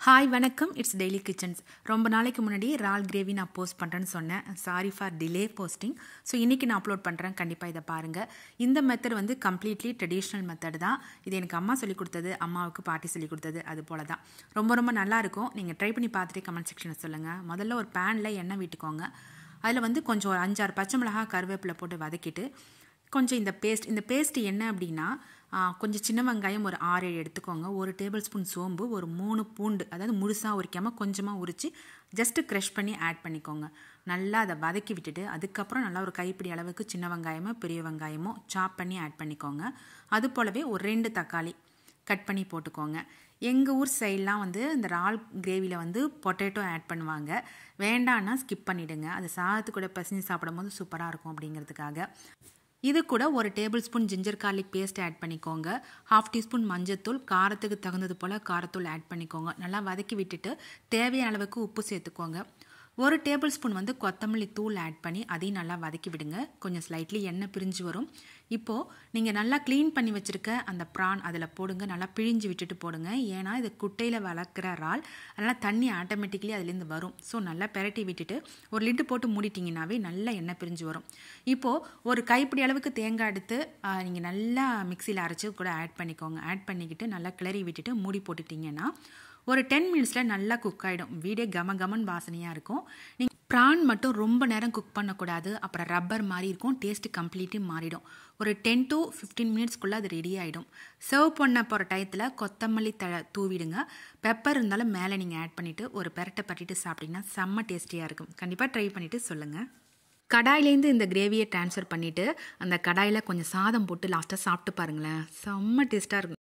Hi வணக்கம், it's daily kitchens. ரொம்ப நாளைக்கு முன்னாடி இறால் கிரேவி நான் போஸ்ட் பண்ணுறேன்னு சொன்னேன். Sorry for delay posting. So இன்றைக்கி நான் அப்லோட் பண்ணுறேன். கண்டிப்பாக இதை பாருங்கள். இந்த மெத்தட் வந்து கம்ப்ளீட்லி ட்ரெடிஷ்னல் மெத்தட் தான். இது எனக்கு அம்மா சொல்லிக் கொடுத்தது, அம்மாவுக்கு பாட்டி சொல்லிக் கொடுத்தது, அது போல தான். ரொம்ப ரொம்ப நல்லாயிருக்கும். நீங்கள் ட்ரை பண்ணி பார்த்துட்டு கமெண்ட் செக்ஷனில் சொல்லுங்கள். முதல்ல ஒரு பேனில் எண்ணெய் விட்டுக்கோங்க. அதில் வந்து கொஞ்சம் ஒரு 5-6 பச்சை மிளகாய் கருவேப்பிலை போட்டு வதக்கிட்டு கொஞ்சம் இந்த பேஸ்ட் என்ன அப்படின்னா, கொஞ்சம் சின்ன வெங்காயம் ஒரு 6-7 எடுத்துக்கோங்க. 1 டேபிள் ஸ்பூன் சோம்பு, ஒரு 3 பூண்டு, அதாவது முழுசாக உரிக்காமல் கொஞ்சமாக உரித்து ஜஸ்ட்டு க்ரஷ் பண்ணி ஆட் பண்ணிக்கோங்க. நல்லா அதை வதக்கி விட்டுட்டு அதுக்கப்புறம் நல்லா ஒரு கைப்பிடி அளவுக்கு சின்ன வெங்காயமோ பெரிய வெங்காயமோ சாப் பண்ணி ஆட் பண்ணிக்கோங்க. அது போலவே ஒரு 2 தக்காளி கட் பண்ணி போட்டுக்கோங்க. எங்கள் ஊர் சைட்லாம் வந்து இந்த இறால் கிரேவியில் வந்து பொட்டேட்டோ ஆட் பண்ணுவாங்க. வேண்டான்னா ஸ்கிப் பண்ணிவிடுங்க. அது சாதத்து கூட பசஞ்சு சாப்பிடும்போது சூப்பராக இருக்கும் அப்படிங்கிறதுக்காக. இது கூட ஒரு tablespoon ginger garlic paste add பண்ணிக்கோங்க. 1/2 டீஸ்பூன் மஞ்சத்தூள், காரத்துக்கு தகுந்தது போல் காரத்தூள் ஆட் பண்ணிக்கோங்க. நல்லா வதக்கி விட்டுட்டு தேவையான அளவுக்கு உப்பு சேர்த்துக்கோங்க. 1 டேபிள் ஸ்பூன் வந்து கொத்தமல்லி தூள் ஆட் பண்ணி அதையும் நல்லா வதக்கி விடுங்க. கொஞ்சம் ஸ்லைட்லி எண்ணெய் பிரிஞ்சு வரும். இப்போது நீங்கள் நல்லா க்ளீன் பண்ணி வச்சுருக்க அந்த ப்ரான் அதில் போடுங்க. நல்லா பிழிஞ்சு விட்டுட்டு போடுங்க. ஏன்னா இது குட்டையில் வளர்க்குற இறால், அதனால் தண்ணி ஆட்டோமேட்டிக்கலி அதுலேருந்து வரும். ஸோ நல்லா பெரட்டி விட்டுட்டு ஒரு லிட்டு போட்டு மூடிட்டிங்கனாவே நல்லா எண்ணெய் பிரிஞ்சு வரும். இப்போது ஒரு கைப்பிடி அளவுக்கு தேங்காய் எடுத்து நீங்கள் நல்லா மிக்சியில் அரைச்சி கூட ஆட் பண்ணிக்கோங்க. ஆட் பண்ணிக்கிட்டு நல்லா கிளறி விட்டுட்டு மூடி போட்டுட்டிங்கன்னா ஒரு 10 மினிட்ஸில் நல்லா குக் ஆகிடும். வீடே கமகமன் வாசனையாக இருக்கும். நீங்கள் ப்ரான் மட்டும் ரொம்ப நேரம் குக் பண்ணக்கூடாது. அப்புறம் ரப்பர் மாதிரி இருக்கும். டேஸ்ட்டு கம்ப்ளீட்லி மாறிடும். ஒரு 10 to 15 மினிட்ஸ்க்குள்ளே அது ரெடி ஆகிடும். சர்வ் பண்ண போகிற டயத்தில் கொத்தமல்லி தூவிடுங்க. பெப்பர் இருந்தாலும் மேலே நீங்கள் ஆட் பண்ணிவிட்டு ஒரு பரட்டிட்டு சாப்பிட்டிங்கன்னா செம்ம டேஸ்டியாக இருக்கும். கண்டிப்பாக ட்ரை பண்ணிவிட்டு சொல்லுங்கள். கடாயிலேருந்து இந்த கிரேவியை ட்ரான்ஸ்ஃபர் பண்ணிவிட்டு அந்த கடாயில் கொஞ்சம் சாதம் போட்டு லாஸ்ட்டாக சாப்பிட்டு பாருங்களேன். செம்ம டேஸ்ட்டாக இருக்கும்.